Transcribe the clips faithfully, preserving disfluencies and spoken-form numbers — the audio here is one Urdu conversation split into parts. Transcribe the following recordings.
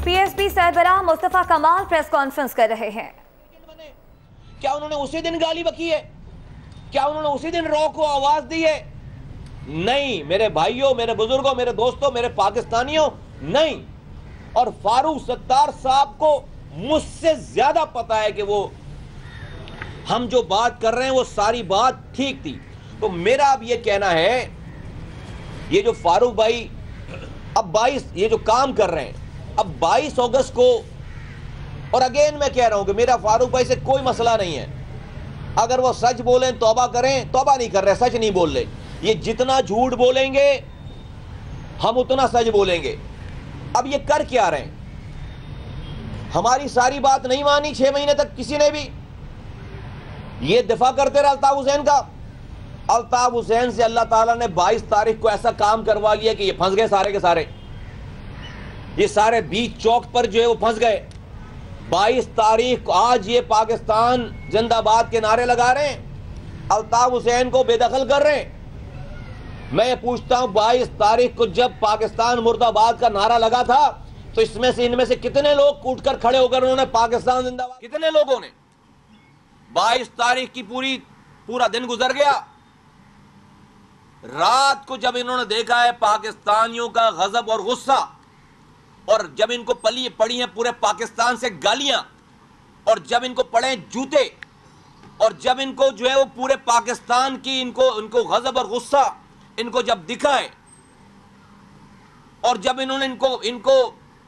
पी एस पी सरबराह मुस्तफा कमाल प्रेस कॉन्फ्रेंस कर रहे हैं। क्या उन्होंने उसी दिन गाली बकी है? क्या उन्होंने उसी दिन रॉ को आवाज दी है? नहीं मेरे भाइयों, मेरे बुजुर्गों, मेरे दोस्तों, मेरे पाकिस्तानियों, नहीं। और फारूक सत्तार साहब को मुझसे ज्यादा पता है कि वो हम जो बात कर रहे हैं वो सारी बात ठीक थी। तो मेरा अब ये कहना है, ये जो फारूक भाई अब बाईस ये जो काम कर रहे हैं, अब बाईस अगस्त को, और अगेन मैं कह रहा हूं कि मेरा फारूक भाई से कोई मसला नहीं है। अगर वो सच बोलें तौबा करें, तौबा नहीं कर रहे, सच नहीं बोल रहे। ये जितना झूठ बोलेंगे हम उतना सच बोलेंगे। अब ये कर क्या रहे हैं? हमारी सारी बात नहीं मानी छह महीने तक किसी ने भी। ये दिफा करते रहे अल्ताफ हुसैन का। अल्ताफ हुसैन से अल्लाह ताला ने बाईस तारीख को ऐसा काम करवा लिया कि ये फंस गए सारे के सारे। ये सारे बीच चौक पर जो है वो फंस गए। बाईस तारीख को आज ये पाकिस्तान जिंदाबाद के नारे लगा रहे हैं, अल्ताफ हुसैन को बेदखल कर रहे हैं। मैं ये पूछता हूं, बाईस तारीख को जब पाकिस्तान मुर्दाबाद का नारा लगा था तो इसमें से इनमें से कितने लोग कूटकर खड़े होकर उन्होंने पाकिस्तान जिंदाबाद? कितने लोगों ने? बाईस तारीख की पूरी पूरा दिन गुजर गया। रात को जब इन्होंने देखा है पाकिस्तानियों का गजब और गुस्सा, और जब इनको पली पड़ी हैं पूरे पाकिस्तान से गालियां, और जब इनको पड़े जूते, और जब इनको जो है वो पूरे पाकिस्तान की इनको इनको गजब और गुस्सा इनको जब दिखा है, और जब इन्होंने इनको इनको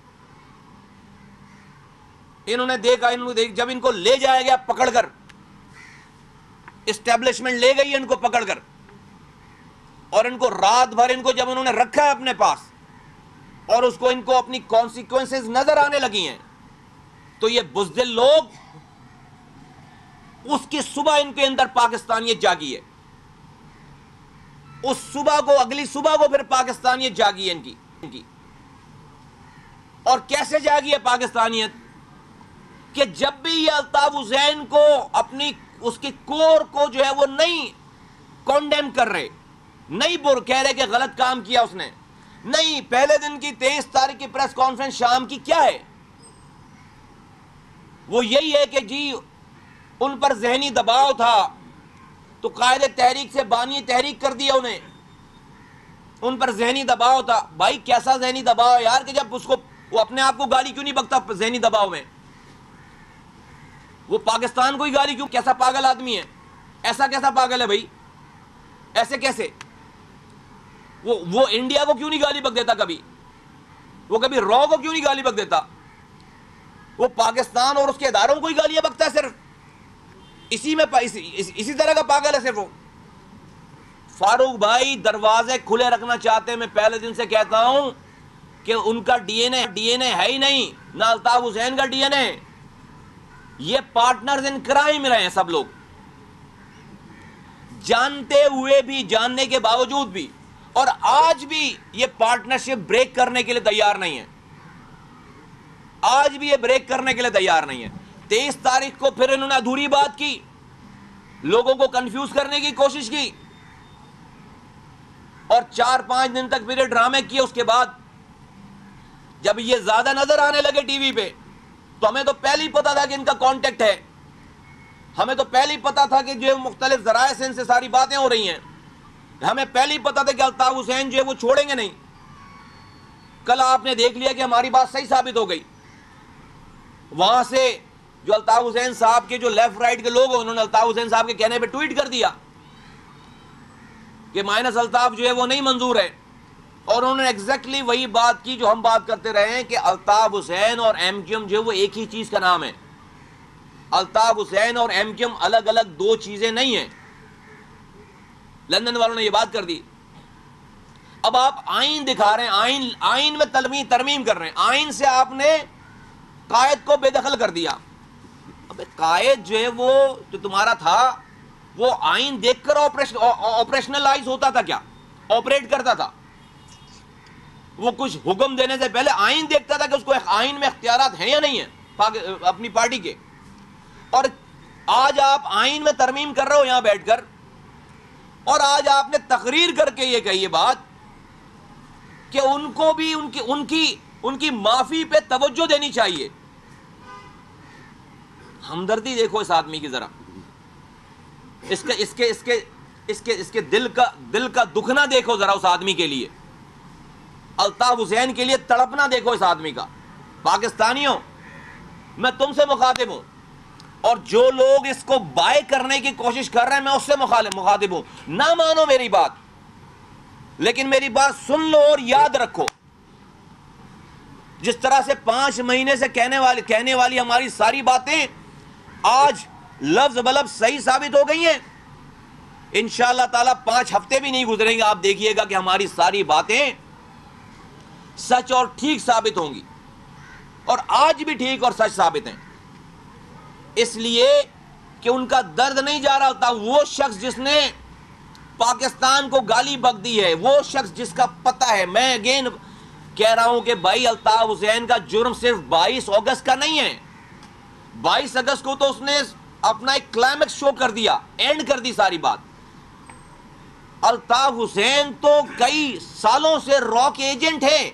इन्होंने देखा इन्होंने देख जब इनको ले जाया गया पकड़कर, एस्टेब्लिशमेंट ले गई इनको पकड़कर, और इनको रात भर इनको जब उन्होंने रखा है अपने पास, और उसको इनको अपनी कॉन्सिक्वेंसेस नजर आने लगी हैं, तो ये बुज़दिल लोग, उसकी सुबह इनके अंदर पाकिस्तानियत जागी है। उस सुबह को, अगली सुबह को फिर पाकिस्तानियत जागी है इनकी इनकी और कैसे जागी है पाकिस्तानियत? कि जब भी ये अल्ताफ हुसैन को अपनी उसकी कोर को जो है वो नहीं कॉन्डेम कर रहे, नहीं बोल कह रहे कि गलत काम किया उसने, नहीं, पहले दिन की तेईस तारीख की प्रेस कॉन्फ्रेंस शाम की क्या है? वो यही है कि जी उन पर जहनी दबाव था तो कायदे तहरीक से बानी तहरीक कर दिया उन्हें। उन पर जहनी दबाव था। भाई कैसा जहनी दबाव यार, कि जब उसको वो अपने आप को गाली क्यों नहीं बकता जहनी दबाव में? वो पाकिस्तान को ही गाली क्यों? कैसा पागल आदमी है, ऐसा कैसा पागल है भाई, ऐसे कैसे? वो वो इंडिया को क्यों नहीं गाली बक देता कभी? वो कभी रॉ को क्यों नहीं गाली बक देता? वो पाकिस्तान और उसके इदारों को ही गालियां बकता है सिर्फ। इसी में इसी, इस, इसी तरह का पागल है सिर्फ वो। फारूक भाई दरवाजे खुले रखना चाहते हैं। मैं पहले दिन से कहता हूं कि उनका डीएनए डीएनए है ही नहीं, ना अल्ताफ हुसैन का डीएनए। ये पार्टनर्स इन क्राइम रहे हैं सब लोग, जानते हुए भी, जानने के बावजूद भी, और आज भी ये पार्टनरशिप ब्रेक करने के लिए तैयार नहीं है। आज भी ये ब्रेक करने के लिए तैयार नहीं है। तेईस तारीख को फिर इन्होंने अधूरी बात की, लोगों को कंफ्यूज करने की कोशिश की, और चार पांच दिन तक फिर ड्रामे किए। उसके बाद जब ये ज्यादा नजर आने लगे टीवी पे, तो हमें तो पहले ही पता था कि इनका कांटेक्ट है। हमें तो पहले ही पता था कि जो मुख्तलिफ जराए से इनसे सारी बातें हो रही हैं। हमें पहले ही पता था कि अल्ताफ हुसैन जो है वो छोड़ेंगे नहीं। कल आपने देख लिया कि हमारी बात सही साबित हो गई। वहां से जो अल्ताफ हुसैन साहब के जो लेफ्ट राइट के लोग हैं, उन्होंने अल्ताफ हुसैन साहब के कहने पे ट्वीट कर दिया कि माइनस अल्ताफ जो है वो नहीं मंजूर है, और उन्होंने एग्जैक्टली वही बात की जो हम बात करते रहे हैं कि अल्ताफ हुसैन और एमक्यूएम जो है वो एक ही चीज का नाम है। अल्ताफ हुसैन और एमक्यूएम अलग अलग दो चीजें नहीं है। लंदन वालों ने ये बात कर दी। अब आप आइन दिखा रहे हैं, आइन आइन में तलमी तरमीम कर रहे हैं। आइन से आपने कायद को बेदखल कर दिया। अबे कायद जो है वो जो तुम्हारा था वो आइन देखकर ऑपरेशन ऑपरेशनलाइज होता था क्या? ऑपरेट करता था। वो कुछ हुक्म देने से पहले आइन देखता था कि उसको आइन में इख्तियारात हैं या नहीं है अपनी पार्टी के। और आज आप आइन में तरमीम कर रहे हो यहां बैठकर, और आज आपने तकरीर करके ये कही ये बात कि उनको भी उनकी उनकी ان کی معافی پہ توجہ دینی چاہیے. ہمدردی دیکھو اس آدمی کی ذرا, اس کے اس کے اس کے اس کے اس کے دل کا دل کا دکھنا دیکھو ذرا اس آدمی کے لیے, الطاف حسین کے لیے تڑپنا دیکھو اس آدمی کا. پاکستانیوں, میں تم سے مخاطب ہوں, اور جو لوگ اس کو بائے کرنے کی کوشش کر رہے ہیں میں اس سے مخالف مخاطب ہوں. نہ مانو میری بات, لیکن میری بات سن لو اور یاد رکھو. جس طرح سے پانچ مہینے سے کہنے والی کہنے والی ہماری ساری باتیں آج لفظ بلفظ صحیح ثابت ہو گئی ہیں, انشاءاللہ تعالیٰ پانچ ہفتے بھی نہیں گزریں گے, آپ دیکھیے گا کہ ہماری ساری باتیں سچ اور ٹھیک ثابت ہوں گی, اور آج بھی ٹھیک اور سچ ثابت ہیں. اس لیے کہ ان کا درد نہیں جا رہا ہوتا. وہ شخص جس نے پاکستان کو گالی بک دی ہے, وہ شخص جس کا پتہ ہے, میں اگین کہہ رہا ہوں کہ بھائی الطاف حسین کا جرم صرف بائیس اگست کا نہیں ہے. بائیس اگست کو تو اس نے اپنا ایک کلائمیکس شو کر دیا, اینڈ کر دی ساری بات. الطاف حسین تو کئی سالوں سے راک ایجنٹ ہے.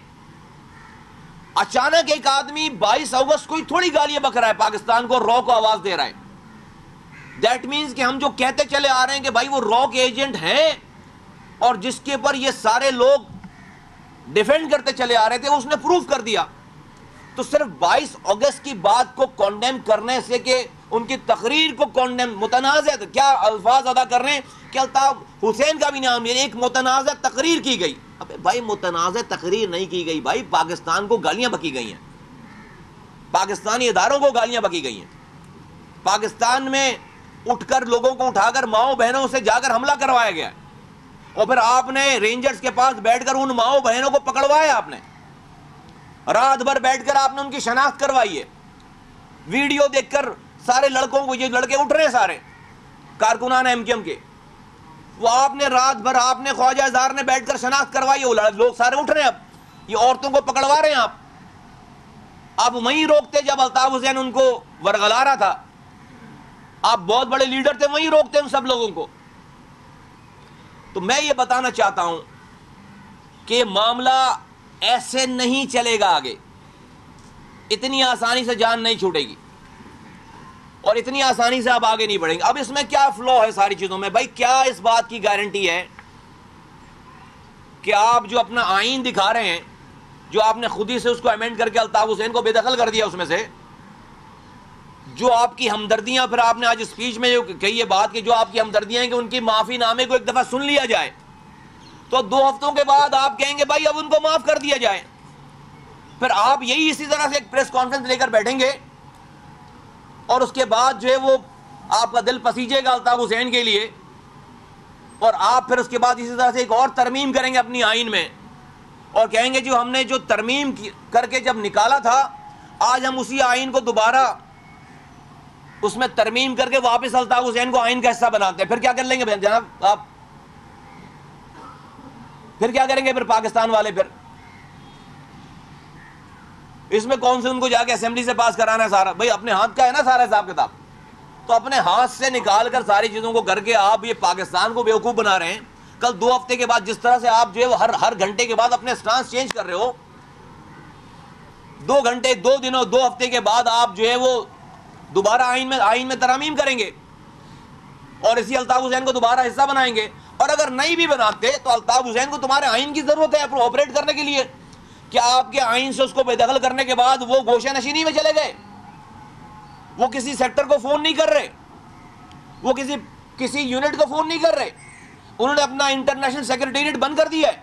اچانک ایک آدمی بائیس اگست کو ہی تھوڑی گالیاں بک رہا ہے, پاکستان کو را کو آواز دے رہا ہے. دیٹ مینز کہ ہم جو کہتے چلے آ رہے ہیں کہ بھائی وہ راک ایجنٹ ہیں, اور جس کے اوپر یہ سارے لوگ ڈیفینڈ کرتے چلے آ رہے تھے, اس نے پروف کر دیا. تو صرف بائیس اگست کی بات کو کانڈیم کرنے سے, کہ ان کی تقریر کو کانڈیم, متنازع کیا الفاظ ادا کر رہے ہیں کہ الطاف حسین کا بھی نام ہے, ایک متنازع تقریر کی گئی. ابے بھائی متنازع تقریر نہیں کی گئی بھائی, پاکستان کو گالیاں بکی گئی ہیں, پاکستانی اداروں کو گالیاں بکی گئی ہیں. پاکستان میں اٹھ کر لوگوں کو اٹھا کر ماؤں بہنوں سے جا کر حملہ کروایا گیا, اور پھر آپ نے رینجرز کے پاس بیٹھ کر ان ماؤں بہنوں کو پکڑوایا. آپ نے رات بھر بیٹھ کر آپ نے ان کی شناخت کروائی ہے. ویڈیو دیکھ کر سارے لڑکوں کو, یہ لڑکے اٹھ رہے ہیں سارے کارکنان ایم کیو ایم کے, وہ آپ نے رات بھر آپ نے خواجہ اظہار نے بیٹھ کر شناخت کروائی ہے. وہ لوگ سارے اٹھ رہے ہیں, اب یہ عورتوں کو پکڑوا رہے ہیں. آپ آپ وہیں روکتے جب الطاف حسین ان کو ورغلا رہا تھا. آپ بہت بڑے لیڈر تھے, وہیں روکتے ان سب لوگوں کو. تو میں یہ بتانا چاہتا ہوں کہ معاملہ ایسے نہیں چلے گا آگے. اتنی آسانی سے جان نہیں چھوٹے گی, اور اتنی آسانی سے آپ آگے نہیں بڑھیں گے. اب اس میں کیا فلو ہے ساری چیزوں میں بھائی, کیا اس بات کی گارنٹی ہے کہ آپ جو اپنا آئین دکھا رہے ہیں, جو آپ نے خود ہی سے اس کو امینڈ کر کے الطاف حسین کو بے دخل کر دیا, اس میں سے جو آپ کی ہمدردیاں, پھر آپ نے آج اسپیچ میں جو کہی ہے بات کہ جو آپ کی ہمدردیاں ہیں کہ ان کی معافی نامے کو ایک دفعہ سن لیا جائے, تو دو ہفتوں کے بعد آپ کہیں گے بھائی اب ان کو معاف کر دیا جائے. پھر آپ یہی اسی طرح سے ایک پریس کانفرنس لے کر بیٹھیں گے, اور اس کے بعد جو ہے وہ آپ کا دل پسیجے گا الطاف حسین کے لیے, اور آپ پھر اس کے بعد اسی طرح سے ایک اور ترمیم کریں گے اپنی آئین میں, اور کہیں گے جو ہم نے جو ترمیم کر کے جب نکالا تھا, آج ہم اسی آئین کو دوبارہ اس میں ترمیم کر کے واپس الطاف حسین کو آئین کا حصہ بناتے ہیں. پھر کیا کر لیں گے جناب آپ, پھر کیا کریں گے پھر پاکستان والے؟ پھر اس میں کون سے ان کو جا کے اسمبلی سے پاس کرانا ہے سارا؟ بھائی اپنے ہاتھ کا ہے نا سارا حساب کتاب, تو اپنے ہاتھ سے نکال کر ساری چیزوں کو کر کے آپ یہ پاکستان کو بیوقوف بنا رہے ہیں. کل دو ہفتے کے بعد جس طرح سے آپ جو ہے وہ ہر ہر گھنٹے کے بعد اپنے سٹانس چینج کر رہے ہو, دو گھنٹے دو دنوں دو ہفتے کے بعد آپ جو ہے وہ دوبارہ آئین میں آئین میں ترامیم کریں گے, اور اسی الطاف حسین کو دوبارہ حصہ بنائیں گے. اور اگر نہیں بھی بناتے تو الطاف حسین کو تمہارے آئین کی ضرورت ہے آپریٹ کرنے کے لیے. کیا آپ کے آئین سے اس کو بے دخل کرنے کے بعد وہ گوشہ نشینی میں چلے گئے؟ وہ کسی سیکٹر کو فون نہیں کر رہے, وہ کسی کسی یونٹ کو فون نہیں کر رہے, انہوں نے اپنا انٹرنیشنل سیکرٹریٹ بند کر دیا ہے.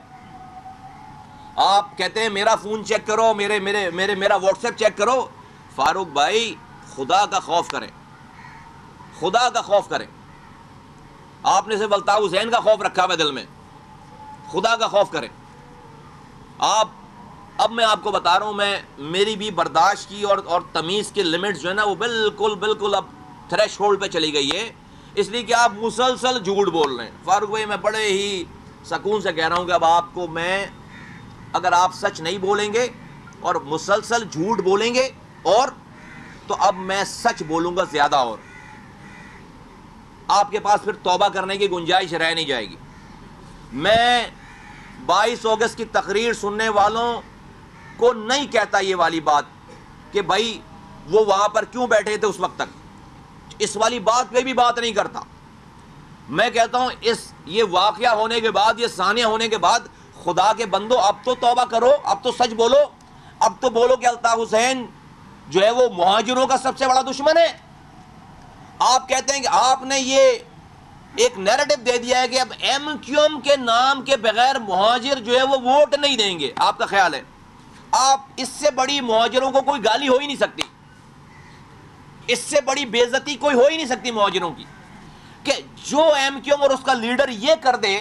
آپ کہتے ہیں میرا فون چیک کرو, میرے میرے میرے میرا واٹس ایپ چیک کرو. فاروق بھائی خدا کا خوف کریں, خدا کا خوف کریں. آپ نے صرف الطاف حسین کا خوف رکھا ہوا دل میں, خدا کا خوف کریں. آپ اب میں آپ کو بتا رہا ہوں, میں میری بھی برداشت کی اور اور تمیز کی لمٹس جو ہے نا وہ بالکل بالکل اب تھریش ہولڈ پہ چلی گئی ہے, اس لیے کہ آپ مسلسل جھوٹ بول رہے ہیں. فاروق بھائی میں بڑے ہی سکون سے کہہ رہا ہوں کہ اب آپ کو میں, اگر آپ سچ نہیں بولیں گے اور مسلسل جھوٹ بولیں گے, اور تو اب میں سچ بولوں گا زیادہ, اور آپ کے پاس پھر توبہ کرنے کی گنجائش رہ نہیں جائے گی. میں بائیس اگست کی تقریر سننے والوں کو نہیں کہتا یہ والی بات کہ بھائی وہ وہاں پر کیوں بیٹھے تھے اس وقت تک, اس والی بات پہ بھی بات نہیں کرتا. میں کہتا ہوں اس یہ واقعہ ہونے کے بعد, یہ ثانیہ ہونے کے بعد, خدا کے بندو اب تو توبہ کرو, اب تو سچ بولو, اب تو بولو کہ الطاف حسین جو ہے وہ مہاجروں کا سب سے بڑا دشمن ہے. آپ کہتے ہیں کہ آپ نے یہ ایک نیریٹو دے دیا ہے کہ اب ایم کیو ایم کے نام کے بغیر مہاجر جو ہے وہ ووٹ نہیں دیں گے. آپ کا خیال ہے آپ اس سے بڑی مہاجروں کو کوئی گالی ہو ہی نہیں سکتی, اس سے بڑی بے عزتی کوئی ہو ہی نہیں سکتی مہاجروں کی, کہ جو ایم کیو ایم اور اس کا لیڈر یہ کر دے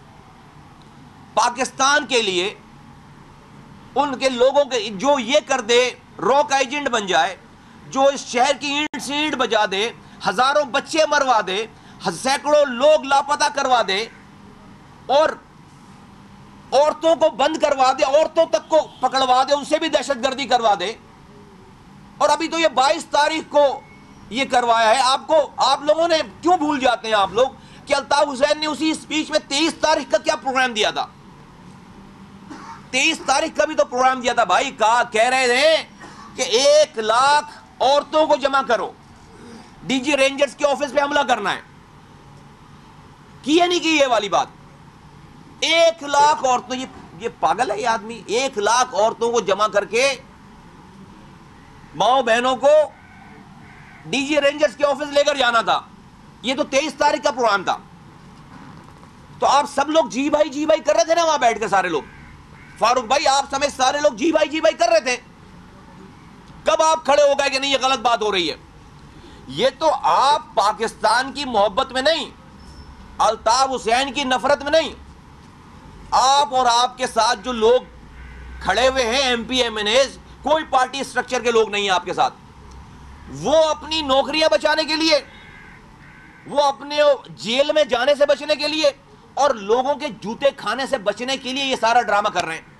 پاکستان کے لیے, ان کے لوگوں کے جو یہ کر دے, راک ایجنٹ بن جائے, جو اس شہر کی اینٹ سے اینٹ بجا دے, ہزاروں بچے مروا دے, سینکڑوں لوگ لاپتہ کروا دے, اور عورتوں کو بند کروا دے, عورتوں تک کو پکڑوا دے, ان سے بھی دہشت گردی کروا دے. اور ابھی تو یہ بائیس تاریخ کو یہ کروایا ہے. آپ کو, آپ لوگوں نے کیوں بھول جاتے ہیں آپ لوگ کہ الطاف حسین نے اسی اسپیچ میں تیئیس تاریخ کا کیا پروگرام دیا تھا؟ تیئیس تاریخ کا بھی تو پروگرام دیا تھا بھائی. کہا کہہ رہے تھے کہ ایک لاکھ عورتوں کو جمع کرو, ڈی جی رینجرز کے آفس پہ حملہ کرنا ہے. کی ہے نہیں کی یہ والی بات؟ ایک لاکھ عورتوں, یہ یہ پاگل ہے یہ آدمی. ایک لاکھ عورتوں کو جمع کر کے ماؤں بہنوں کو ڈی جی رینجرز کے آفس لے کر جانا تھا. یہ تو تیئیس تاریخ کا پروگرام تھا. تو آپ سب لوگ جی بھائی جی بھائی کر رہے تھے نا وہاں بیٹھ کے سارے لوگ. فاروق بھائی آپ سمیت سارے لوگ جی بھائی جی بھائی کر رہے تھے. کب آپ کھڑے ہو گئے کہ نہیں یہ غلط بات ہو رہی ہے؟ یہ تو آپ پاکستان کی محبت میں نہیں, الطاف حسین کی نفرت میں نہیں, آپ اور آپ کے ساتھ جو لوگ کھڑے ہوئے ہیں M P M N As, کوئی پارٹی سٹرکچر کے لوگ نہیں ہیں آپ کے ساتھ. وہ اپنی نوکریاں بچانے کے لیے, وہ اپنے جیل میں جانے سے بچنے کے لیے, اور لوگوں کے جوتے کھانے سے بچنے کے لیے یہ سارا ڈرامہ کر رہے ہیں.